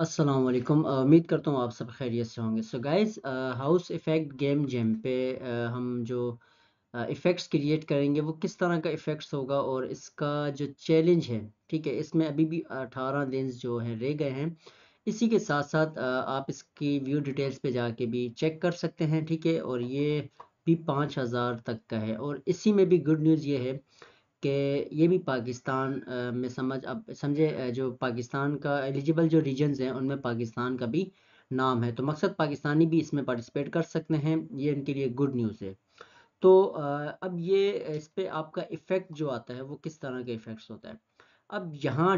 अस्सलाम वालेकुम। उम्मीद करता हूँ आप सब खैरियत से होंगे। So guys, house effect game jam पे हम जो इफ़ेक्ट्स क्रिएट करेंगे वो किस तरह का इफ़ेक्ट्स होगा और इसका जो चैलेंज है, ठीक है, इसमें अभी भी 18 दिन जो हैं रह गए हैं। इसी के साथ साथ आप इसकी व्यू डिटेल्स पे जाके भी चेक कर सकते हैं, ठीक है, और ये भी 5000 तक का है। और इसी में भी गुड न्यूज़ ये है कि ये भी पाकिस्तान में अब समझे, जो पाकिस्तान का एलिजिबल जो रीजन्स हैं उनमें पाकिस्तान का भी नाम है, तो मकसद पाकिस्तानी भी इसमें पार्टिसिपेट कर सकते हैं। ये उनके लिए गुड न्यूज़ है। तो अब ये इस पे आपका इफ़ेक्ट जो आता है वो किस तरह के इफ़ेक्ट्स होता है। अब यहाँ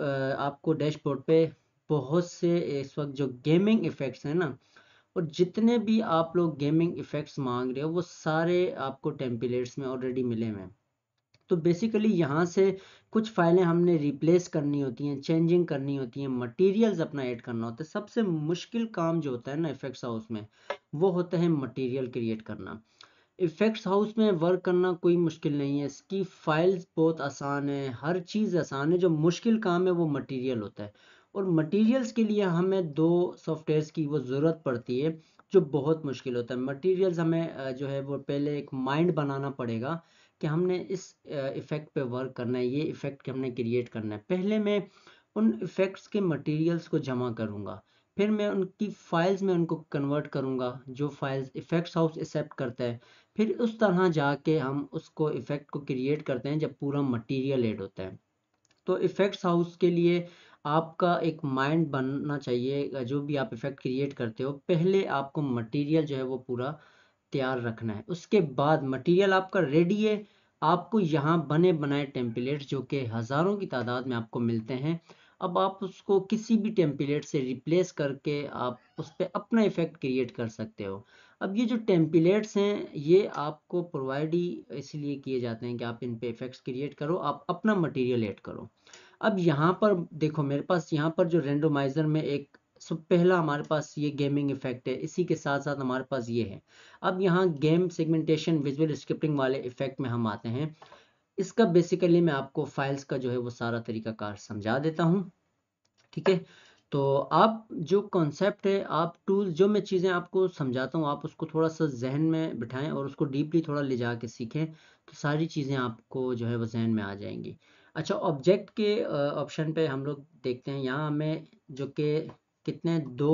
आपको डैशबोर्ड पे बहुत से इस वक्त जो गेमिंग इफ़ेक्ट्स हैं ना, और जितने भी आप लोग गेमिंग इफ़ेक्ट्स मांग रहे हो वो सारे आपको टेम्पलेट्स में ऑलरेडी मिले हुए हैं। तो बेसिकली यहाँ से कुछ फाइलें हमने रिप्लेस करनी होती हैं, चेंजिंग करनी होती हैं, मटेरियल्स अपना ऐड करना होता है। सबसे मुश्किल काम जो होता है ना इफेक्ट्स हाउस में, वो होता है मटेरियल क्रिएट करना। इफेक्ट्स हाउस में वर्क करना कोई मुश्किल नहीं है, इसकी फाइल्स बहुत आसान है, हर चीज़ आसान है। जो मुश्किल काम है वो मटेरियल होता है। और मटेरियल्स के लिए हमें दो सॉफ्टवेयर्स की वो ज़रूरत पड़ती है जो बहुत मुश्किल होता है। मटेरियल्स हमें जो है वो पहले एक माइंड बनाना पड़ेगा कि हमने इस इफ़ेक्ट पे वर्क करना है, ये इफ़ेक्ट हमने क्रिएट करना है। पहले मैं उन इफ़ेक्ट्स के मटेरियल्स को जमा करूँगा, फिर मैं उनकी फाइल्स में उनको कन्वर्ट करूँगा, जो फाइल्स इफ़ेक्ट्स हाउस एक्सेप्ट करता है। फिर उस तरह जाके हम उसको इफ़ेक्ट को क्रिएट करते हैं जब पूरा मटेरियल ऐड होता है। तो इफ़ेक्ट्स हाउस के लिए आपका एक माइंड बनना चाहिए। जो भी आप इफ़ेक्ट क्रिएट करते हो, पहले आपको मटेरियल जो है वो पूरा तैयार रखना है। उसके बाद मटेरियल आपका रेडी है, आपको यहाँ बने बनाए टेम्पलेट्स जो कि हज़ारों की तादाद में आपको मिलते हैं। अब आप उसको किसी भी टेम्पलेट से रिप्लेस करके आप उस पे अपना इफ़ेक्ट क्रिएट कर सकते हो। अब ये जो टेम्पलेट्स हैं ये आपको प्रोवाइड ही इसलिए किए जाते हैं कि आप इन पे इफ़ेक्ट्स क्रिएट करो, आप अपना मटेरियल ऐड करो। अब यहाँ पर देखो, मेरे पास यहाँ पर जो रेंडोमाइजर में एक सब पहला हमारे पास ये गेमिंग इफेक्ट है, इसी के साथ साथ हमारे पास ये है। अब यहाँ गेम सेगमेंटेशन विजुअल स्क्रिप्टिंग वाले इफेक्ट में हम आते हैं। इसका बेसिकली मैं आपको फाइल्स का जो है वो सारा तरीकाकार समझा देता हूँ, ठीक है। तो आप जो कॉन्सेप्ट है, आप टूल, जो मैं चीज़ें आपको समझाता हूँ आप उसको थोड़ा सा जहन में बिठाएं और उसको डीपली थोड़ा ले जा के सीखें, तो सारी चीज़ें आपको जो है वो जहन में आ जाएंगी। अच्छा, ऑब्जेक्ट के ऑप्शन पे हम लोग देखते हैं। यहाँ हमें जो कि कितने दो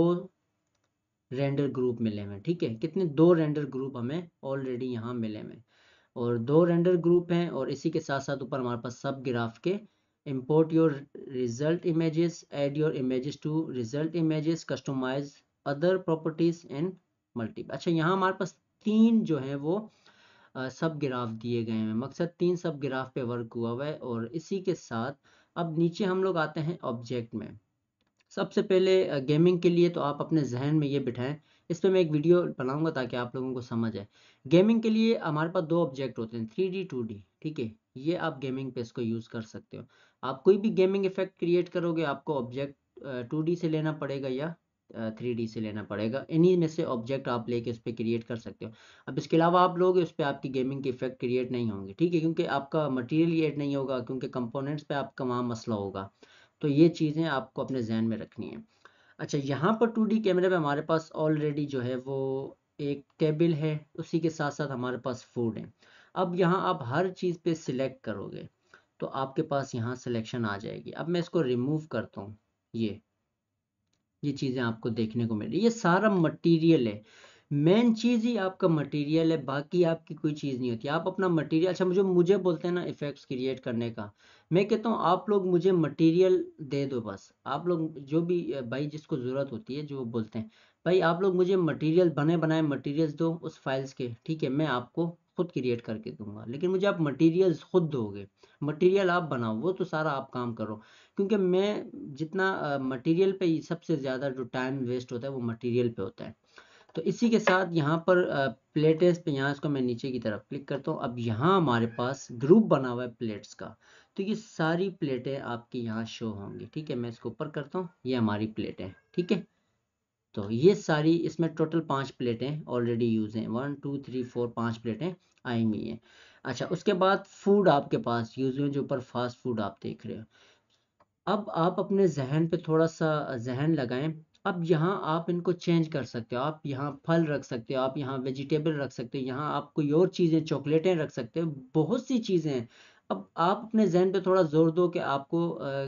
रेंडर ग्रुप मिले हुए हैं, ठीक है, कितने दो रेंडर ग्रुप हमें ऑलरेडी यहाँ मिले हुए हैं, और दो रेंडर ग्रुप हैं। और इसी के साथ साथ ऊपर हमारे पास सब ग्राफ के import your result images, add your images to result images, customize other properties and multiple। अच्छा, यहाँ हमारे पास तीन जो हैं वो सब ग्राफ दिए गए हैं। मकसद तीन सब ग्राफ पे वर्क हुआ हुआ है। और इसी के साथ अब नीचे हम लोग आते हैं ऑब्जेक्ट में। सबसे पहले गेमिंग के लिए तो आप अपने जहन में ये बिठाएं, इस पे मैं एक वीडियो बनाऊंगा ताकि आप लोगों को समझ आए। गेमिंग के लिए हमारे पास दो ऑब्जेक्ट होते हैं, 3D 2D, ठीक है। ये आप गेमिंग पे इसको यूज़ कर सकते हो। आप कोई भी गेमिंग इफेक्ट क्रिएट करोगे आपको ऑब्जेक्ट 2D से लेना पड़ेगा या 3D से लेना पड़ेगा। इन्हीं में से ऑब्जेक्ट आप लेके उस पर क्रिएट कर सकते हो। अब इसके अलावा आप लोग उस पर आपकी गेमिंग के इफेक्ट क्रिएट नहीं होंगे, ठीक है, क्योंकि आपका मटीरियल ऐड नहीं होगा, क्योंकि कंपोनेंट्स पे आपका वहाँ मसला होगा। तो ये चीज़ें आपको अपने जहन में रखनी है। अच्छा, यहाँ पर 2D कैमरे पे हमारे पास ऑलरेडी जो है वो एक टेबल है, उसी के साथ साथ हमारे पास फूड है। अब यहाँ आप हर चीज़ पे सिलेक्ट करोगे तो आपके पास यहाँ सिलेक्शन आ जाएगी। अब मैं इसको रिमूव करता हूँ, ये चीज़ें आपको देखने को मिल रही है। ये सारा मटेरियल है, मेन चीज़ ही आपका मटेरियल है, बाकी आपकी कोई चीज़ नहीं होती। आप अपना मटेरियल, अच्छा, मुझे बोलते हैं ना इफ़ेक्ट्स क्रिएट करने का, मैं कहता हूँ आप लोग मुझे मटेरियल दे दो बस। आप लोग जो भी भाई जिसको ज़रूरत होती है, जो बोलते हैं भाई आप लोग मुझे मटेरियल बने बनाए मटेरियल्स दो उस फाइल्स के, ठीक है, मैं आपको खुद क्रिएट करके दूंगा। लेकिन मुझे आप मटेरियल्स खुद दोगे, मटेरियल आप बनाओ, वो तो सारा आप काम करो। क्योंकि मैं जितना मटेरियल पे ही सबसे ज़्यादा जो टाइम वेस्ट होता है वो मटेरियल पे होता है। तो इसी के साथ यहाँ पर प्लेट्स पे, यहाँ इसको मैं नीचे की तरफ क्लिक करता हूँ। अब यहाँ हमारे पास ग्रुप बना हुआ है प्लेट्स का, तो ये सारी प्लेटें आपकी यहाँ शो होंगी, ठीक है। मैं इसको ऊपर करता हूँ, ये हमारी प्लेटें, ठीक है। तो ये सारी, इसमें टोटल 5 प्लेटें ऑलरेडी यूज़ हैं, 1 2 3 4 5 प्लेटें आई हुई हैं। अच्छा, उसके बाद फूड आपके पास यूज़ हुए, जो ऊपर फास्ट फूड आप देख रहे हो। अब आप अपने ज़हन पे थोड़ा-सा ज़हन लगाएँ। अब यहाँ आप इनको चेंज कर सकते हो, आप यहाँ फल रख सकते हो, आप यहाँ वेजिटेबल रख सकते हो, यहाँ आप कोई और चीज़ें चॉकलेटें रख सकते हो, बहुत सी चीज़ें हैं। अब आप अपने ज़हन पे थोड़ा ज़ोर दो कि आपको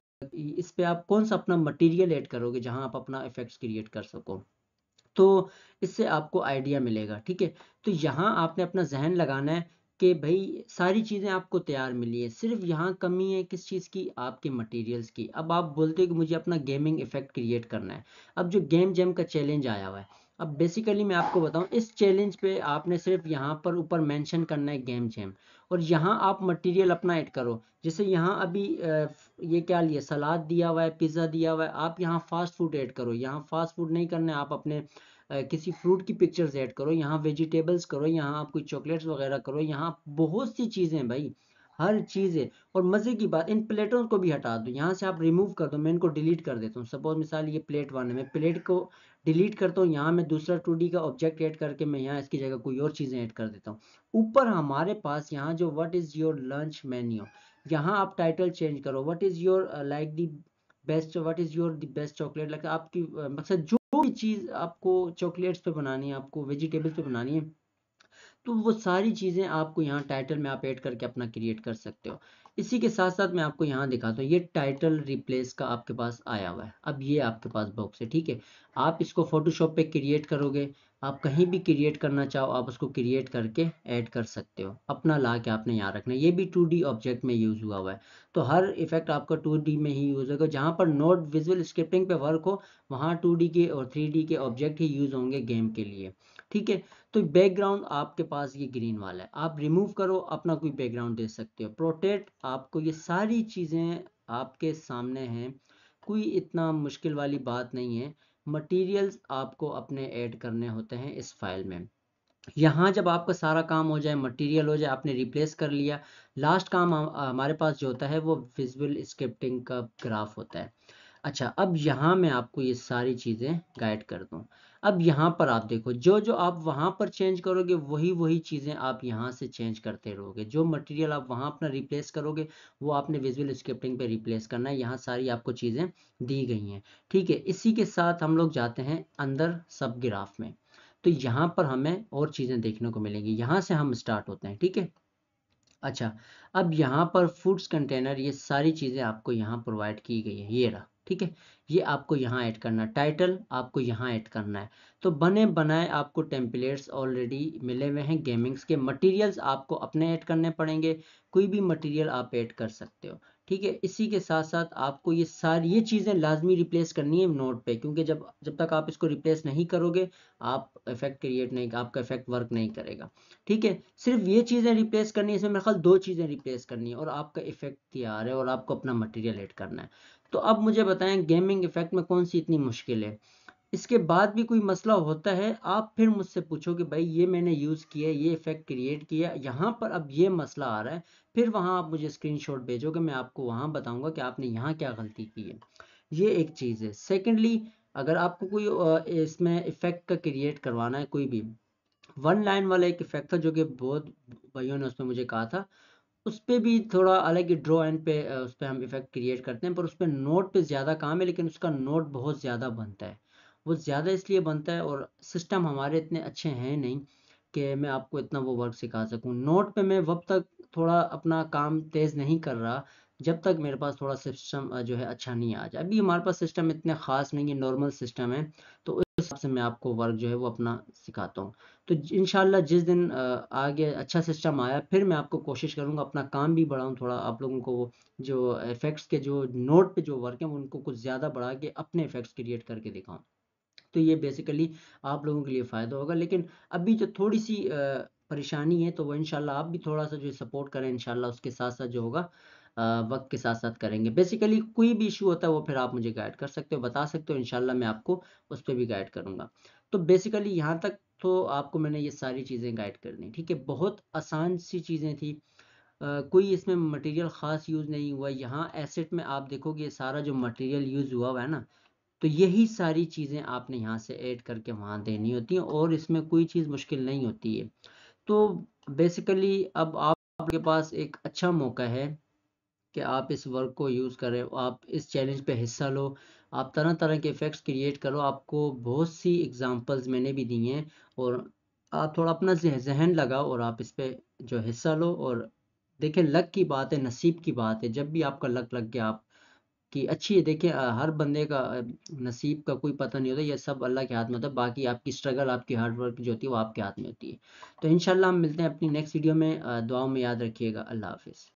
इस पे आप कौन-सा अपना मटीरियल ऐड करोगे जहाँ आप अपना इफ़ेक्ट्स क्रिएट कर सको। तो इससे आपको आइडिया मिलेगा, ठीक है? तो यहाँ आपने अपना ज़हन लगाना है कि भई सारी चीज़ें आपको तैयार मिली हैं, सिर्फ़ यहाँ कमी है किस चीज़ की? आपके मटीरियल्स की। अब आप बोलते हो कि मुझे अपना गेमिंग इफ़ेक्ट क्रिएट करना है। अब जो गेम जैम का चैलेंज आया हुआ है, अब बेसिकली मैं आपको बताऊँ, इस चैलेंज पे आपने सिर्फ़ यहाँ पर ऊपर मेंशन करना है गेम जैम, और यहाँ आप मटीरियल अपना ऐड करो। जैसे यहाँ अभी ये क्या लिया, सलाद दिया हुआ है, पिज़्ज़ा दिया हुआ है, आप यहाँ फ़ास्ट फूड ऐड करो। यहाँ फ़ास्ट फूड नहीं करना है, आप अपने किसी फ्रूट की पिक्चर्स ऐड करो, यहाँ वेजिटेबल्स करो, यहाँ आप कोई चॉकलेट्स वगैरह करो, यहाँ बहुत सी चीज़ें हैं भाई, हर चीज़ है। और मज़े की बात, इन प्लेटों को भी हटा दो, यहाँ से आप रिमूव कर दो, मैं इनको डिलीट कर देता हूँ। सपोज मिसाल ये प्लेट वन है, मैं प्लेट को डिलीट करता हूँ, यहाँ मैं दूसरा 2D का ऑब्जेक्ट ऐड करके मैं यहाँ इसकी जगह कोई और चीज़ें ऐड कर देता हूँ। ऊपर हमारे पास यहाँ जो what is your lunch menu, यहाँ आप टाइटल चेंज करो, what is your like the best, what is your the best chocolate, like आपकी मकसद जो भी चीज़ आपको चॉकलेट्स पे बनानी है, आपको वेजिटेबल्स पे बनानी है, तो वो सारी चीज़ें आपको यहाँ टाइटल में आप ऐड करके अपना क्रिएट कर सकते हो। इसी के साथ साथ मैं आपको यहाँ दिखाता हूँ, ये टाइटल रिप्लेस का आपके पास आया हुआ है। अब ये आपके पास बॉक्स है, ठीक है? आप इसको फोटोशॉप पे क्रिएट करोगे, आप कहीं भी क्रिएट करना चाहो आप उसको क्रिएट करके ऐड कर सकते हो, अपना ला के आपने यहाँ रखना है। ये भी 2D ऑब्जेक्ट में यूज़ हुआ है, तो हर इफेक्ट आपका 2D में ही यूज़ होगा। जहाँ पर नोट विजुअल स्क्रिप्टिंग पे वर्क हो, वहाँ 2D के और 3D के ऑब्जेक्ट ही यूज़ होंगे गेम के लिए, ठीक है? तो बैकग्राउंड आपके पास ये ग्रीन वाला है, आप रिमूव करो, अपना कोई बैकग्राउंड दे सकते हो। प्रोटेक्ट, आपको ये सारी चीज़ें आपके सामने हैं, कोई इतना मुश्किल वाली बात नहीं है। मटेरियल्स आपको अपने ऐड करने होते हैं इस फाइल में। यहाँ जब आपका सारा काम हो जाए, मटेरियल हो जाए, आपने रिप्लेस कर लिया, लास्ट काम हमारे पास जो होता है वो विजुअल स्क्रिप्टिंग का ग्राफ होता है। अच्छा, अब यहाँ मैं आपको ये सारी चीज़ें गाइड कर दूँ। अब यहाँ पर आप देखो, जो जो आप वहाँ पर चेंज करोगे वही वही चीज़ें आप यहाँ से चेंज करते रहोगे। जो मटेरियल आप वहाँ अपना रिप्लेस करोगे वो आपने विजुअल स्क्रिप्टिंग पे रिप्लेस करना है। यहाँ सारी आपको चीज़ें दी गई हैं, ठीक है? इसी के साथ हम लोग जाते हैं अंदर सब ग्राफ में। तो यहाँ पर हमें और चीज़ें देखने को मिलेंगी, यहाँ से हम स्टार्ट होते हैं, ठीक है? अच्छा, अब यहाँ पर फूड्स कंटेनर, ये सारी चीज़ें आपको यहाँ प्रोवाइड की गई है, ये रहा, ठीक है? ये आपको यहाँ ऐड करना है, टाइटल आपको यहाँ ऐड करना है। तो बने बनाए आपको टेम्पलेट्स ऑलरेडी मिले हुए हैं गेमिंग्स के। मटेरियल्स आपको अपने ऐड करने पड़ेंगे, कोई भी मटेरियल आप ऐड कर सकते हो, ठीक है? इसी के साथ साथ आपको ये सारी ये चीज़ें लाजमी रिप्लेस करनी है नोट पे, क्योंकि जब जब तक आप इसको रिप्लेस नहीं करोगे, आप इफेक्ट क्रिएट नहीं, आपका इफेक्ट वर्क नहीं करेगा, ठीक है? सिर्फ ये चीज़ें रिप्लेस करनी है, इसमें मेरे ख्याल 2 चीज़ें रिप्लेस करनी है और आपका इफेक्ट तैयार है और आपको अपना मटेरियल ऐड करना है। तो अब मुझे बताएं गेमिंग इफेक्ट में कौन सी इतनी मुश्किल है? इसके बाद भी कोई मसला होता है, आप फिर मुझसे पूछो कि भाई ये मैंने यूज़ किया, ये इफेक्ट क्रिएट किया, यहाँ पर अब ये मसला आ रहा है, फिर वहाँ आप मुझे स्क्रीनशॉट भेजोगे, मैं आपको वहाँ बताऊंगा कि आपने यहाँ क्या गलती की है। ये एक चीज़ है। सेकेंडली, अगर आपको कोई इसमें इफेक्ट का क्रिएट करवाना है, कोई भी वन लाइन वाला एक इफेक्ट था जो कि बहुत भाइयों ने उसमें मुझे कहा था, उस पे भी थोड़ा, हालांकि ड्रॉ एंड पे उस पे हम इफेक्ट क्रिएट करते हैं, पर उस पे नोट पे ज़्यादा काम है, लेकिन उसका नोट बहुत ज़्यादा बनता है। वो ज़्यादा इसलिए बनता है, और सिस्टम हमारे इतने अच्छे हैं नहीं कि मैं आपको इतना वो वर्क सिखा सकूं। नोट पे मैं वब तक थोड़ा अपना काम तेज़ नहीं कर रहा जब तक मेरे पास थोड़ा सिस्टम जो है अच्छा नहीं आ जाए। अभी हमारे पास सिस्टम इतने ख़ास नहीं है, नॉर्मल सिस्टम है, तो उस हिसाब से मैं आपको वर्क जो है वो अपना सिखाता हूँ। तो इंशाल्लाह जिस दिन आगे अच्छा सिस्टम आया, फिर मैं आपको कोशिश करूँगा अपना काम भी बढ़ाऊँ थोड़ा, आप लोगों को वो जो इफ़ेक्ट्स के जो नोट पे जो वर्क है उनको कुछ ज़्यादा बढ़ा के अपने इफ़ेक्ट्स क्रिएट करके दिखाऊँ। तो ये बेसिकली आप लोगों के लिए फ़ायदा होगा। लेकिन अभी जो थोड़ी सी परेशानी है, तो वो इंशाल्लाह आप भी थोड़ा सा जो सपोर्ट करें, इंशाल्लाह उसके साथ साथ जो होगा वक्त के साथ साथ करेंगे। बेसिकली कोई भी इशू होता है वो फिर आप मुझे गाइड कर सकते हो, बता सकते हो, इंशाल्लाह मैं आपको उस पर भी गाइड करूँगा। तो बेसिकली यहाँ तक तो आपको मैंने ये सारी चीज़ें गाइड कर दी, ठीक है? बहुत आसान सी चीज़ें थी, कोई इसमें मटेरियल ख़ास यूज़ नहीं हुआ। यहाँ एसेट में आप देखोगे सारा जो मटेरियल यूज़ हुआ हुआ है ना, तो यही सारी चीज़ें आपने यहाँ से ऐड करके वहाँ देनी होती हैं, और इसमें कोई चीज़ मुश्किल नहीं होती है। तो बेसिकली अब आपके पास एक अच्छा मौका है कि आप इस वर्क को यूज़ करें, आप इस चैलेंज पे हिस्सा लो, आप तरह तरह के इफ़ेक्ट्स क्रिएट करो। आपको बहुत सी एग्जांपल्स मैंने भी दी हैं, और आप थोड़ा अपना जहन लगाओ और आप इस पे जो हिस्सा लो। और देखिए, लक की बात है, नसीब की बात है। जब भी आपका लक लग गया, आप कि अच्छी है। देखिए, हर बंदे का नसीब का कोई पता नहीं होता, ये सब अल्लाह के हाथ में होता है। बाकी आपकी स्ट्रगल, आपकी हार्ड वर्क जो होती है वो आपके हाथ में होती है। तो इंशाल्लाह हम मिलते हैं अपनी नेक्स्ट वीडियो में। दुआओं में याद रखिएगा। अल्लाह हाफिज़।